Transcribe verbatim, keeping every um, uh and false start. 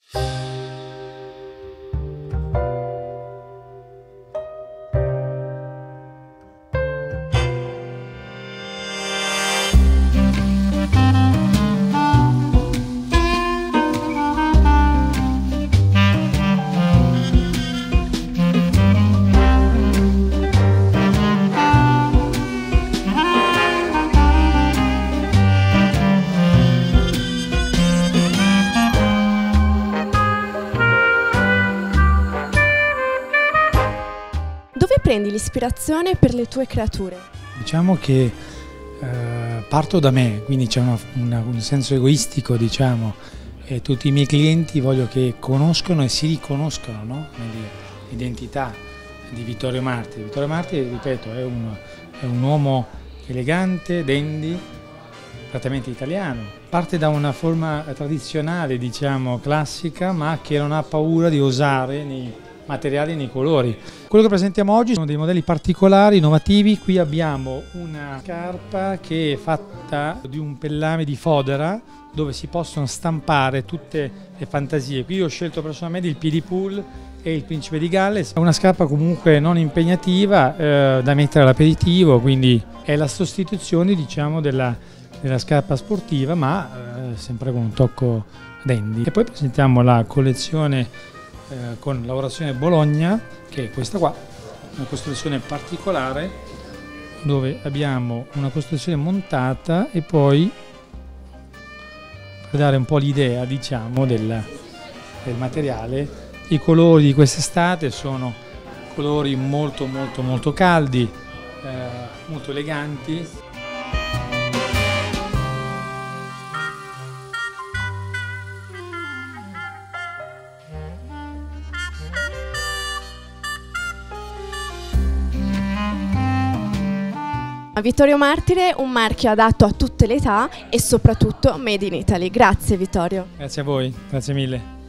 Dove prendi l'ispirazione per le tue creature? Diciamo che eh, parto da me, quindi c'è una, una, un senso egoistico, diciamo, e tutti i miei clienti voglio che conoscono e si riconoscono, no? Nell'identità di Vittorio Martiri. Vittorio Martiri, ripeto, è un, è un uomo elegante, dandy, praticamente italiano. Parte da una forma tradizionale, diciamo, classica, ma che non ha paura di osare nei materiali e nei colori. Quello che presentiamo oggi sono dei modelli particolari, innovativi. Qui abbiamo una scarpa che è fatta di un pellame di fodera dove si possono stampare tutte le fantasie. Qui ho scelto personalmente il Piedipool e il Principe di Galles. È una scarpa comunque non impegnativa, eh, da mettere all'aperitivo, quindi è la sostituzione, diciamo, della, della scarpa sportiva, ma eh, sempre con un tocco dandy. E poi presentiamo la collezione Eh, con lavorazione Bologna, che è questa qua, una costruzione particolare dove abbiamo una costruzione montata e poi, per dare un po' l'idea, diciamo, del, del materiale, i colori di quest'estate sono colori molto molto molto caldi, eh, molto eleganti. Vittorio Martiri è un marchio adatto a tutte le età e soprattutto made in Italy. Grazie Vittorio. Grazie a voi, grazie mille.